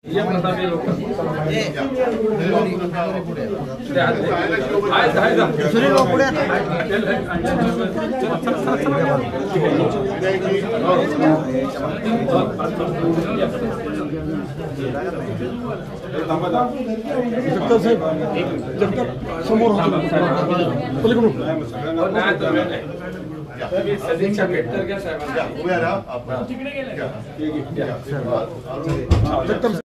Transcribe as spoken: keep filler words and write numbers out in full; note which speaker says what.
Speaker 1: ये प्रताप ये लोक
Speaker 2: जगताप साहेब जगताप समोर पलीकडून
Speaker 1: सदिच्छा पेटकर घ्या साहेबांना
Speaker 2: जगताप